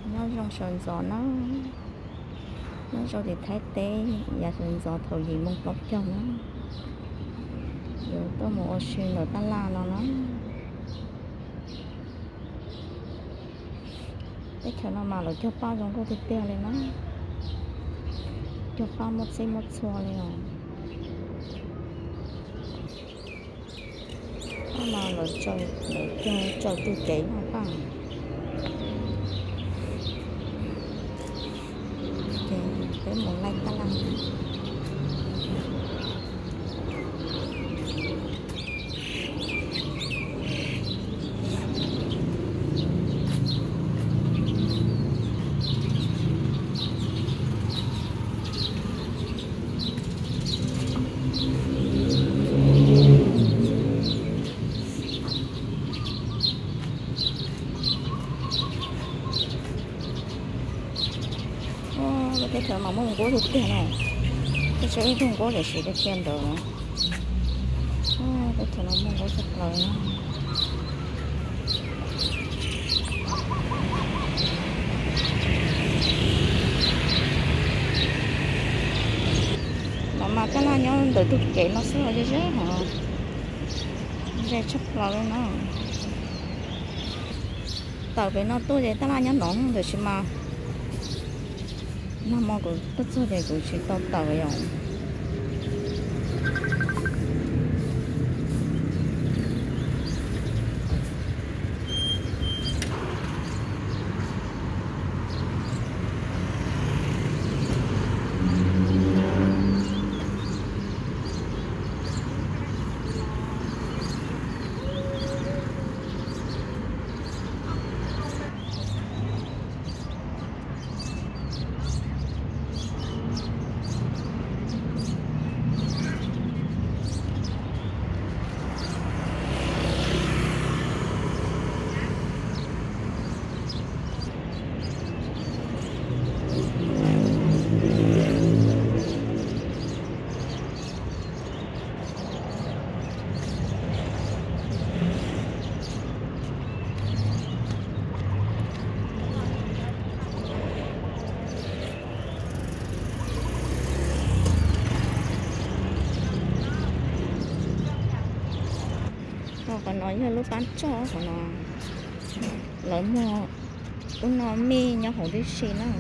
nó trong sườn gió nó cho thì thấy té và sườn gió thầu gì mong tóc cho nó rồi tôi một xuyên rồi ta la nó cái chỗ nào mà nó cho bao trong cô thịt tiêu lên nó cho bao một xí một xua lên rồi mà nó cho tôi kỹ nó bằng cái một lạnh ta lăng cái thợ mà mông cố thì tiền này cái chỗ không có để xử cái tiền được cái thợ nó mông cố sắp lời nó mà cái là nhau đợi tôi kể nó sẽ là chứ hả dây chấp lời nó tao với nó tôi để ta là nhau nóng rồi chứ mà nó mong cũng tất số để cũng chỉ tao tao rồi còn nói như lúc bán cho của nó lấy mua cũng nó mi nhau hổ đi xí nó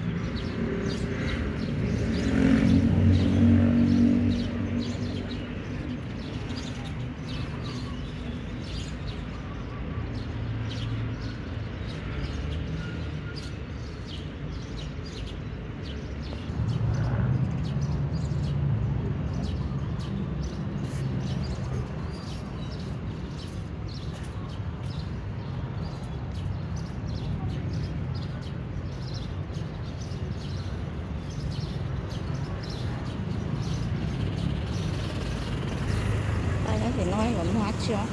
thì nói là nó hết chưa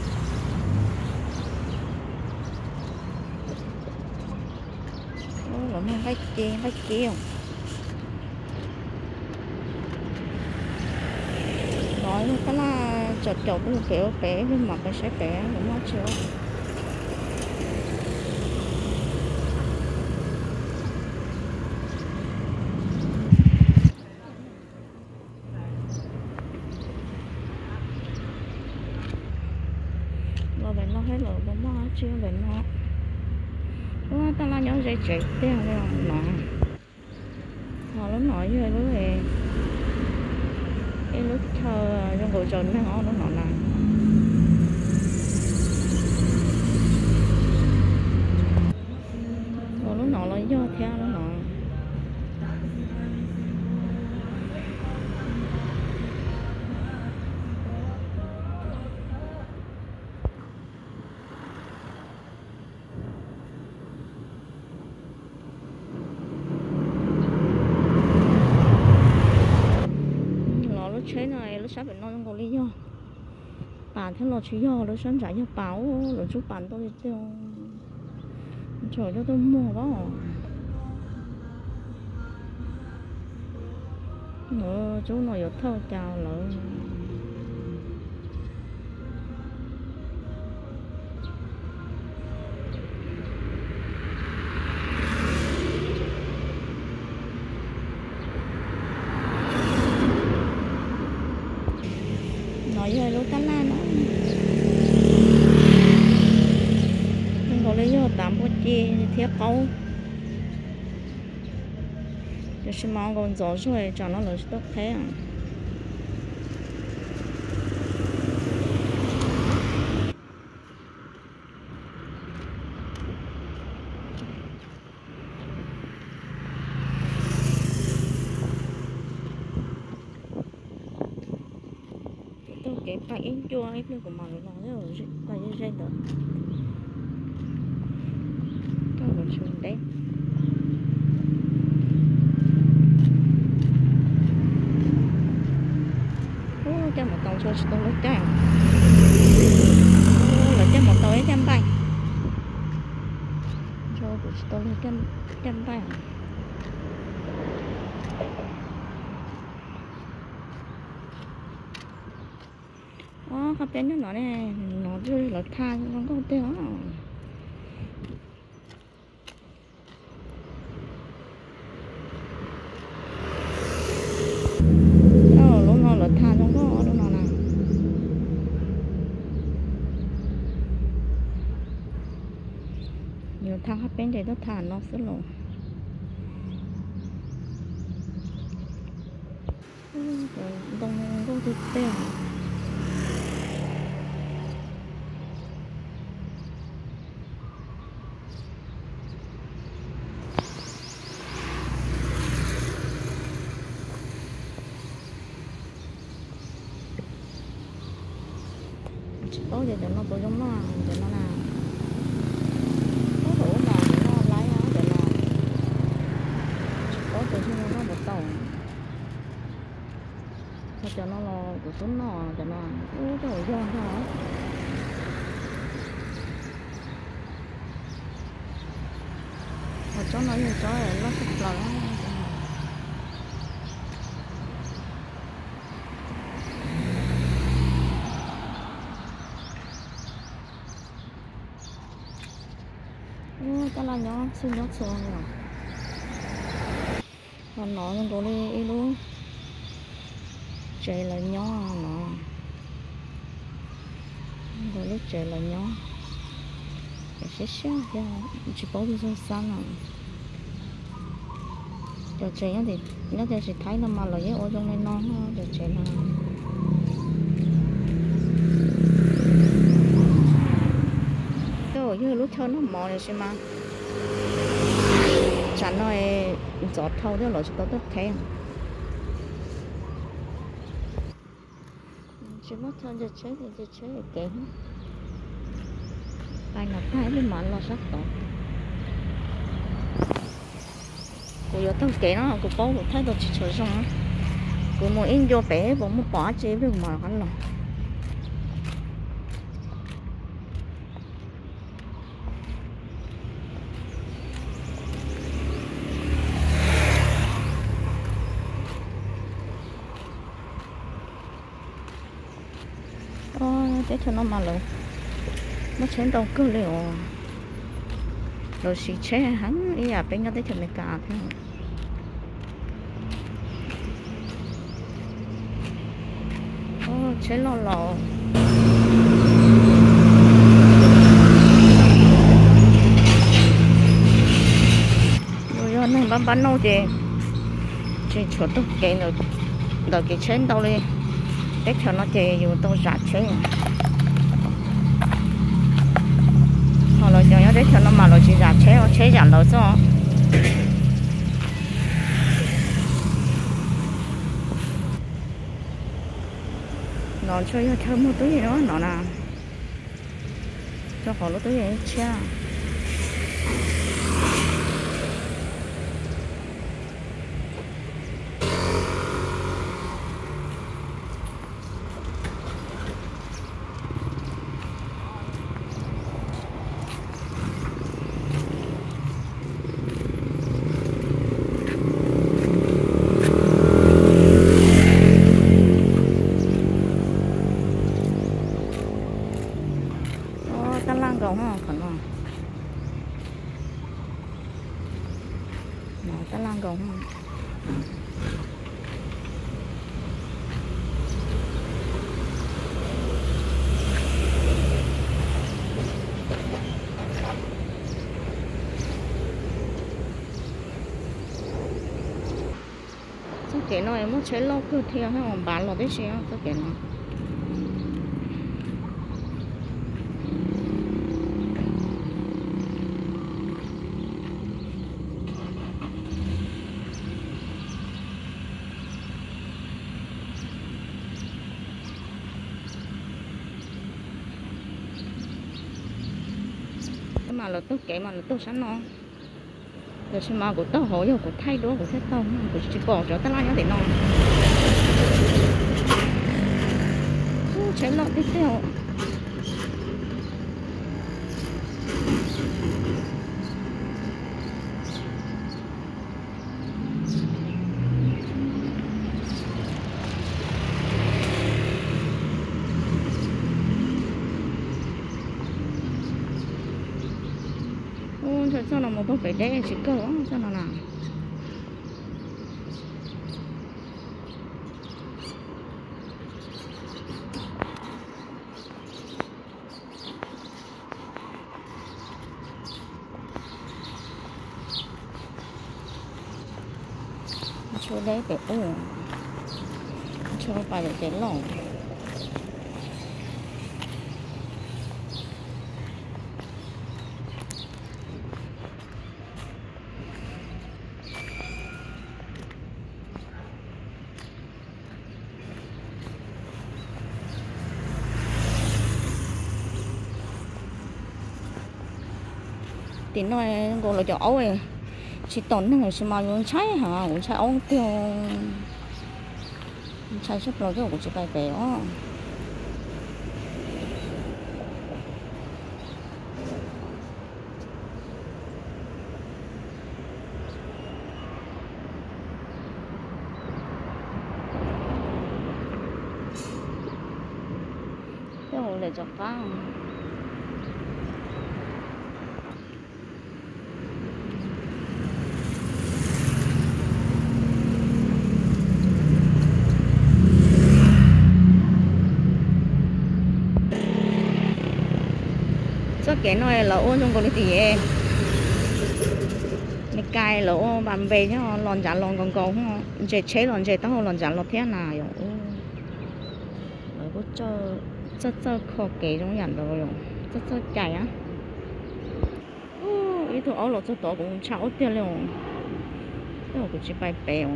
nó mang vách kia nói cái là chọt cái kiểu bé nhưng mà cái sẽ bé nó hết chưa bệnh nó hết rồi bố má chưa bệnh nó ta la nhau dây chạy tiền rồi nó nói như lúc này cái lúc thơ trong cổ tròn nó là rồi lúc là do theo nó chế này nó sắp bị nói trong cổ lý do bản thân nó chỉ do nó sẵn giải cho báo nó giúp bản tôi tiêu trời cho tôi mua quá nó chú nó có thâu chào lỡ ta la nó nhưng có lấy vô tạm bút chi thiết câu thì xin mong con gió rồi cho nó là tốt thế à cái phải in chua ấy của mà nó rồi phải dây được cái một chuyện đấy cho một tàu cho tôi lấy cái là cho một tàu ấy trăm bay cho tôi lấy trăm bay các bé nó này nó rơi là tha nó không tiêu lúc nó là tha nó có lúc nào nào nhiều thang các bé thì nó thả nó rất là đông có thực tế có giờ nó có giống nó để nó nào có đủ mà nó lấy á để nó có từ khi nó một tàu thôi cho nó lo của chúng nó để nó trời giòn thôi chó nó như chó này nó sắp lở ta là nhỏ xin nhóc xô rồi còn nó có đi luôn chạy là nhỏ nó rồi lúc chạy là nhỏ cái sẽ xéo ra chỉ có đi xuống sáng rồi cho chạy thì nó chỉ thấy nó mà là cái ô trong này nó để chạy là như lúc thơ nó mò này xem mà chẳng nói giọt thâu đó là chỉ có tất khen chỉ mất thơ cho chế thì kém bài nào thái với mặn là rất tốt cô giờ tao kể nó cô bố thấy tôi chỉ chơi xong cô muốn in vô bé bố muốn bỏ chế với mà hắn lòng để cho nó mà lâu nó chén đâu cứ liệu rồi xì chế hắn ý à bên nó để cho mày cả thế chế lo lò rồi nó bắn nâu gì chỉ chuột tôi kệ rồi cái chén đâu đi để cho nó chè dù tôi rạt chế họ rồi cho nó để cho nó mà rồi chỉ rạt chế rạt rồi sao nó cho một túi gì đó nó là cho họ nó túi gì chia gồng ha còn nào nó ta lang gồng cái nó em muốn chế lâu cứ theo hay còn bán lo đấy xíu cái nó mà là tôi kể mà là tôi sẵn non rồi xem mà của tôi hỏi rồi của thay đổi của thế tông của chỉ bỏ cho tao lại để non chế lợn tiếp theo cho nó một bông phải đe chỉ cỡ cho nó nào cho đấy để cho phải để cái lỏng tiếng nói gọi là chỗ ấy chỉ tốn nó chỉ mà muốn cháy hả cũng cháy ông tiêu cháy sắp rồi cái cũng chỉ bài bé đó cái hồ để cho phăng cái này là ôn trong cái gì em cái cài là ôn bàn về nhá lon giả lon còn không chế chế lon chế tao lon giả lon thế nào rồi có cho khó kế trong nhận rồi cho cài á ý tôi áo lột cho tổ cũng cháo tiền luôn cái cũng chỉ bài bèo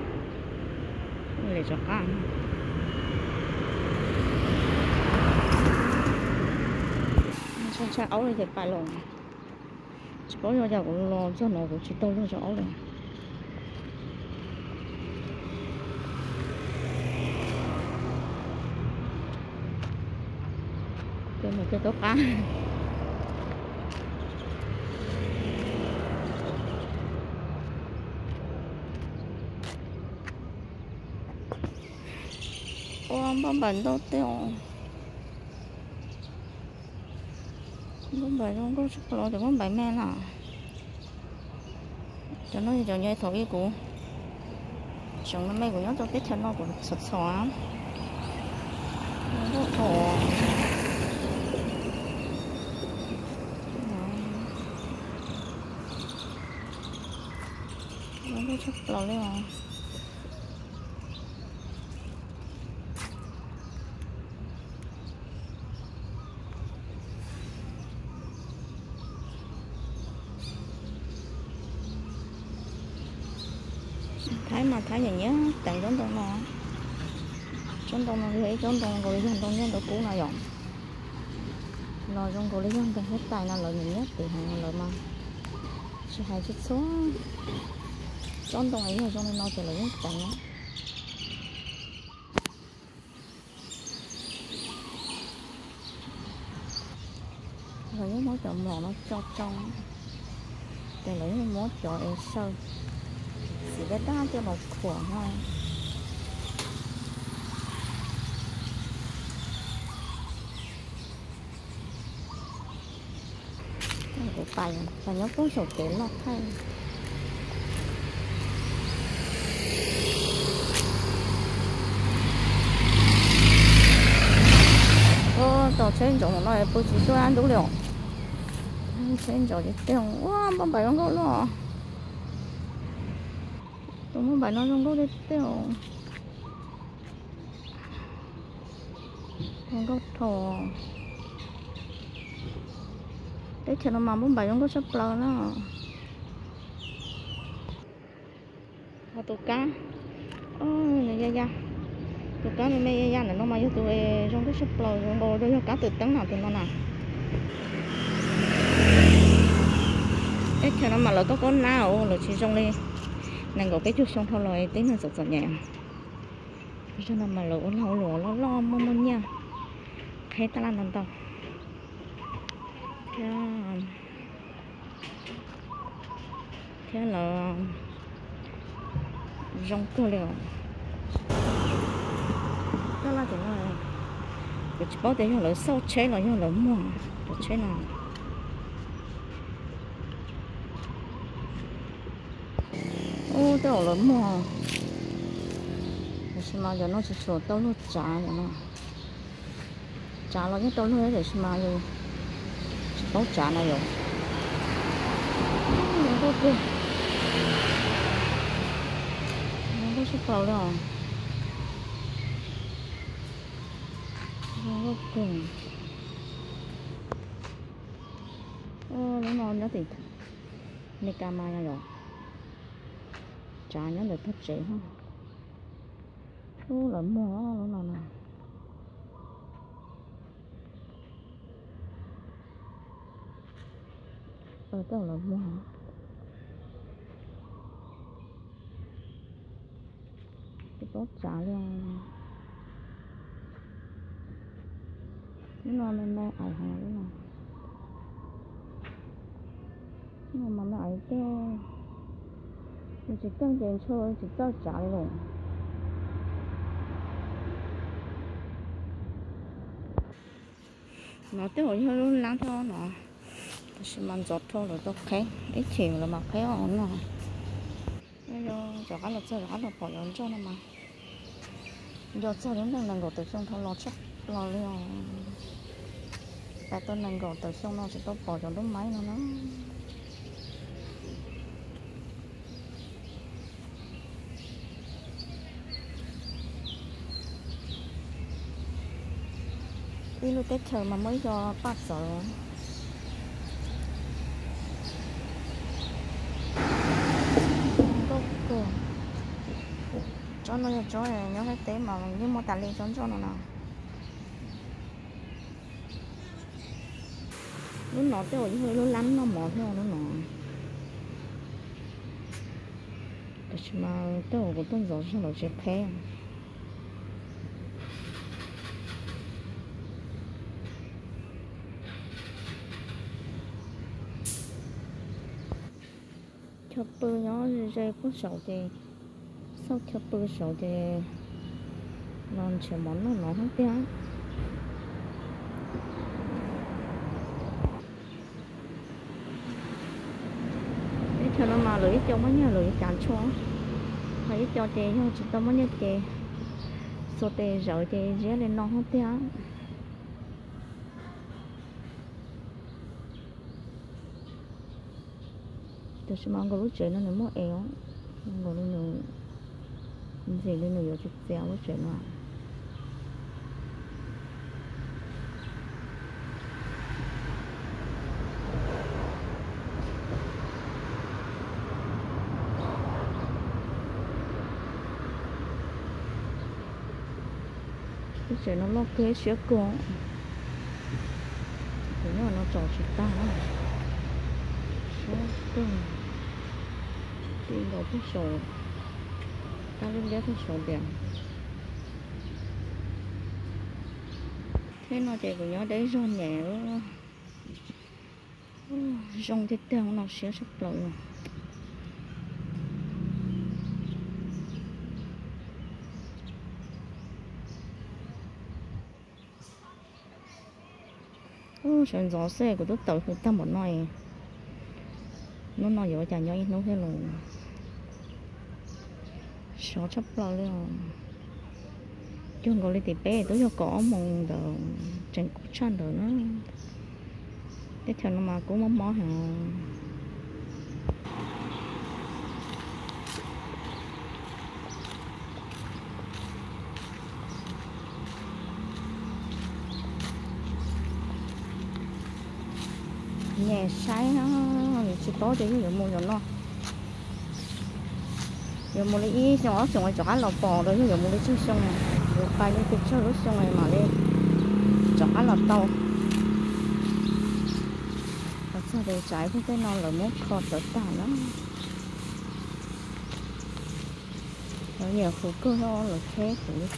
để cho ăn cha áo thì phải lồng chỉ có giờ cũng lo cho nó cũng chỉ tôi lo cho áo này cái một cái tốt cá ô bông bẩn đâu tiêu bông bẩn không có chút lo thì bông bẩn mẹ nào cho nó cho nhảy thổi của chúng nó mấy của nó cho cái chân nó cũng sạch xóa nó khổ nó có chút lo lên rồi thái nhà nhớ tặng chúng tôi nó thấy chúng tôi có lý do tôi nhân đồ cũ nào dọn rồi trong có lý do tôi hết tài là lợi nhất thì hàng lợi mà chỉ hai chút số chúng tôi ấy rồi cho nên nó chỉ lấy tặng nhé rồi những món chọn mỏ nó cho trong để lấy món chọn em sơ chỉ để đa cho một khổ thôi cái bài và nó có sổ kế lọt thay tao trên chỗ nó là bố trí cho ăn đủ liệu trên chỗ thì tiền wow bông bảy con gấu lo tôi muốn bài nó trong đó đi tiêu không có thò để cho nó mà muốn bài trong đó sắp lờ nó họ tụ cá này da da tụ cá này mê da này nó mà cho tụi trong đó sắp lờ trong đó cho cá từ tấn nào từ nó nào để cho nó mà là có nào là chỉ trong đi nàng gọi cái chút xong thôi rồi tí nó sụt nhẹ cho nên mà lỗ lo mong nha thấy ta làm tao thế là rong cơ liệu đó là thế này cái chỉ bảo để cho lỡ sau chế là cho lỡ mua để chế nào ô tao lỡ mua mà giờ nó chỉ sửa tao nó trả rồi nó trả nó cái tao nó để mà rồi chỉ bảo trả này rồi nó có số cầu đâu nó cùng nó ngon đó thì này cam mai rồi trả nó được thấp rẻ không số lợn mua nó nào nào tao lợn mua cái tốt trả luôn nó lên đây ải hàng đấy nào nhưng mà nó ải cái mình chỉ cần tiền thôi chỉ tao trả luôn nó tới hồi hơi luôn lắng thôi nó chỉ mang giọt thôi rồi tao thấy ít chiều là mà thấy ổn rồi bây giờ giọt là chơi giọt là bỏ giọt cho nó mà giọt cho đến đang ngồi từ xong thôi lo chắc lo liền tại tôi đang ngồi từ xong nó sẽ tao bỏ giọt đúng máy nó đi lúc Tết trời mà mới cho bắt sợ cho nó cho này nhớ cái tế mà như một tàn liền cho nó nào nó tới hồi hơi nó lắm nó mỏ theo nó nọ mà tới hồi của tôi rồi xong rồi sẽ thế chụp bự nó dây có sầu thì sau chụp bự sầu thì non chỉ món nó không tiếng để cho nó mà lưỡi cho mấy nhà lưỡi cản cho thấy cho tê nhưng chỉ tao mấy nhà tê số tê rồi tê dễ lên non không tiếng tôi sẽ mang cái lúc chơi nó nữa mua éo ngồi lên nữa gì lên nữa chút xéo lúc chơi nó lúc chơi nó lót cái xéo cổ thế nhưng mà nó trò chỉ ta tiền đồ cái sổ ta lên ghé cái sổ đẹp thế nó chạy của nó đấy giòn nhẹ rong cái teo nó sẽ sắp lỗi chuyện gió xe của tôi tàu người ta một nói nó nói gì chả nhớ nó thế luôn số chấp lo luôn chứ không có lấy tiền bé tôi cho có mong đồ trên cục chân đồ nó cái thằng nó mà cũng mong mong hả này sai nó chỉ to chứ giờ mua rồi nó giờ mua lấy ít xong rồi cho ăn lẩu bò rồi giờ mua lấy chút xong rồi phải lấy cái chút lúc xong rồi mà lên cho ăn lẩu tàu và sau đây trái cái non là mốt kho tới tả lắm rồi nhiều khổ cơ ho là thế khổ đi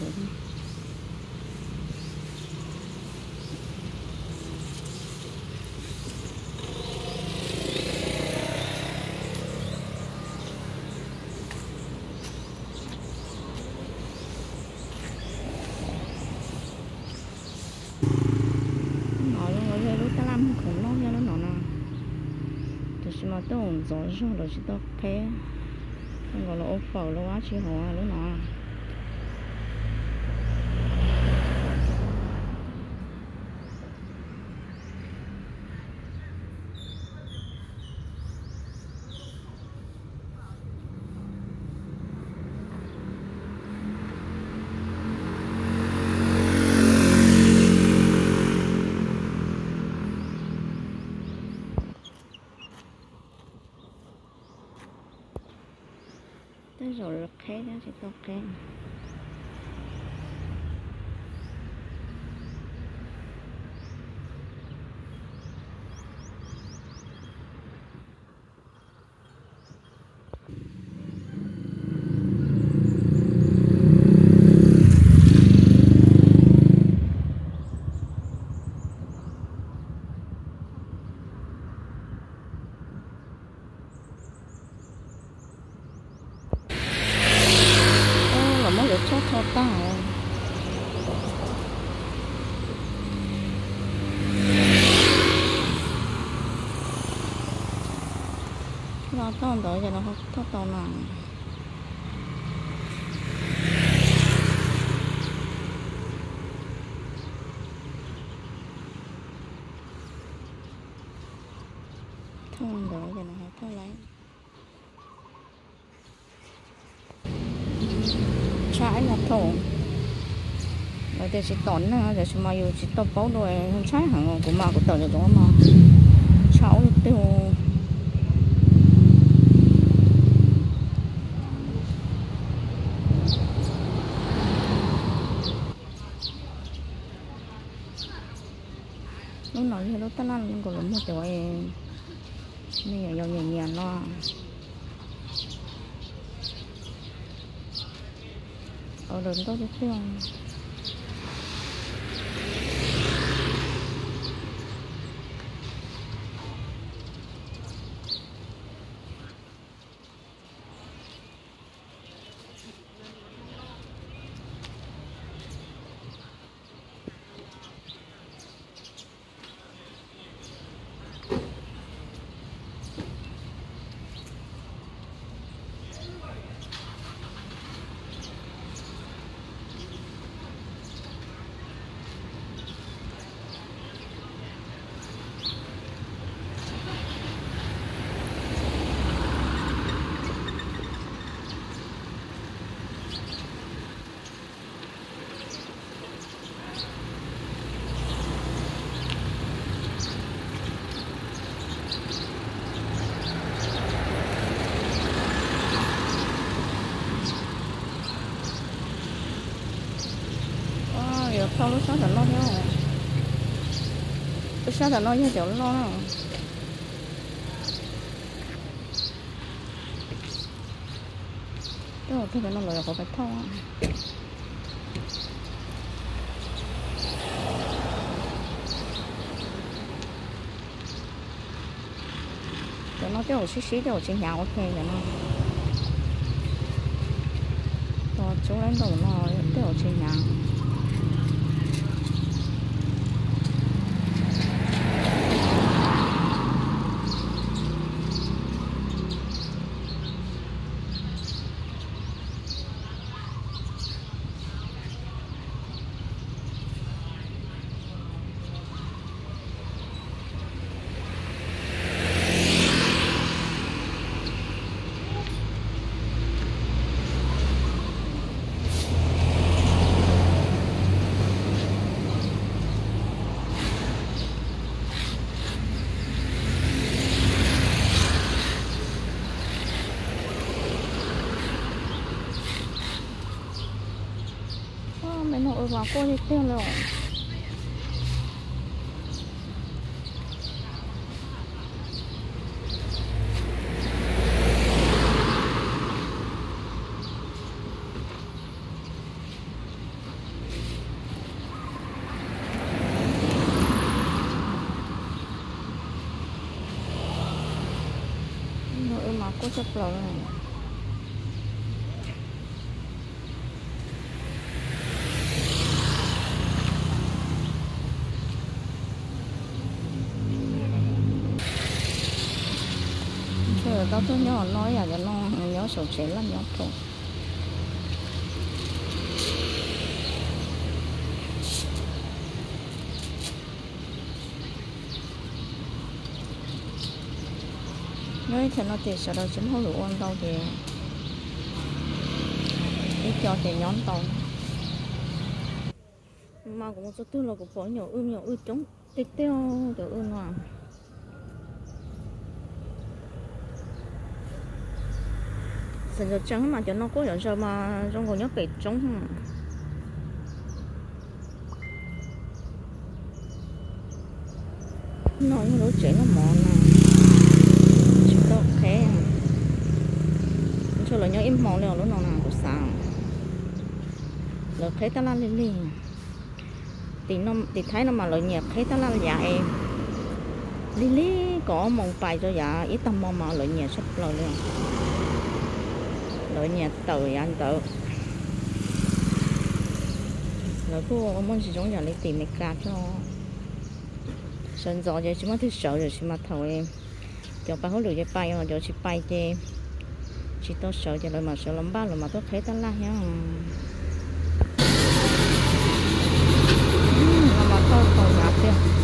khủng long nha nó nè thì chỉ mà tôi không rõ ràng rồi chỉ tôi thế không gọi là ô phở là quá chi hồ nó nọ tới rồi lực thế đó thì tốt kém cho thọ ta nó to đó cho nó thọ to nào thông đó cho nó thọ lấy trái là thổ rồi thì chỉ tốn nữa để mà yêu chỉ tao bao rồi không trái hàng của mà của tao được đúng không cháu tiêu lúc nói thì lúc tao ăn còn lắm một tuổi bây giờ nhiều nhiều lo ở đường tôi biết không sau lúc sáng là lo nhau lúc sáng là lo nhau kiểu lo đó cái nó là có phải thông cho nó cái xí xí cái trên nhà ok vậy nó to chỗ đánh đầu nó cái trên nhà rồi vào cô đi tiêu rồi mà cô chấp rồi tao tôi nhỏ nói à cho nó nhớ sầu chế lắm nhớ thôi nói thì nó thì sợ đâu chúng không đủ ăn đâu thì ít cho thì nhón tàu mà cũng có tư là cũng có nhiều chống tít tiêu được ơn mà thành ra trắng mà cho nó có giờ mà trong còn nhớ bị trống nói như lỗ trẻ nó mòn nè chúng ta thế cho là nhớ im mòn liền lúc nào nào cũng sao rồi thấy ta lan lên liền thì thấy nó mà lợi nhạc thấy ta lan dạ em lý có một bài cho dạ ít tâm mong mà lợi nhạc sắp lời luôn lợi nhạc từ anh tự rồi cô ông muốn sử dụng giờ lấy tìm mấy cá cho sân gió giờ chỉ mà thích sợ rồi chỉ mà thầu em cho ba hỗ trợ cho bay mà giờ chỉ bay chỉ tôi sợ cho lại mà sợ lắm ba rồi mà tôi thấy ta la nhá mà tôi còn nhạt kia